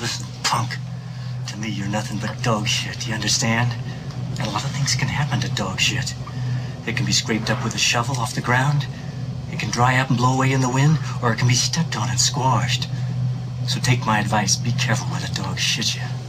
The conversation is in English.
Listen, punk. To me, you're nothing but dog shit, you understand? And a lot of things can happen to dog shit. It can be scraped up with a shovel off the ground. It can dry up and blow away in the wind, or it can be stepped on and squashed. So take my advice, be careful where the dog shits you.